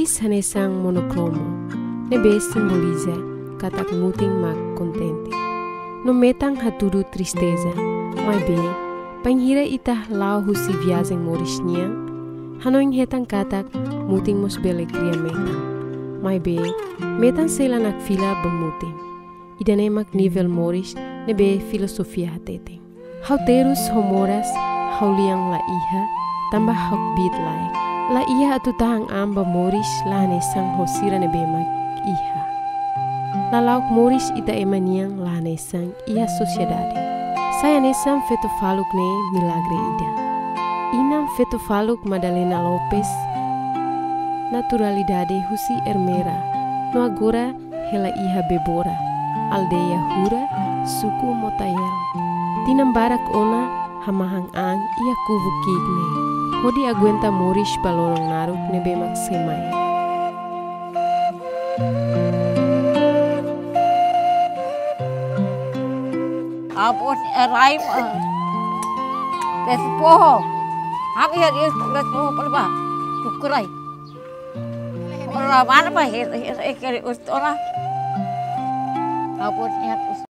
Moris hanesang monokromo, nebe simboliza katak muting mak contente. No metang hatudu tristeza, mai be, panghira itah lau husi viagem Moris niang, hanoing hetang katak muting mos bele kria metang. Mai be, metang sela nak fila bemuting. Idane mak nível Moris nebe filosofia hatete. Hauterus homoras, hauliang la iha, tambah hok bit laik. La iha atu tahang amba Moris la hanesang hosira nebe mak iha. La lauk Moris ita emaniang la hanesang iha sociedade. Saya nesam feto faluk ne milagre ida. Inam feto faluk Madalena Lopes, naturalidade husi ermera, no agora hela iha bebora, aldeia hura, suku motayel. Tinam barak ona hamahang ang ia kubu kigne. Hodi aguenta Moris balorong naruk nebe mak semai. Apos erai despoho. Habi hari despoho pelba. Tukurai. Orang mana bah? Ekeri ustora. Apos niat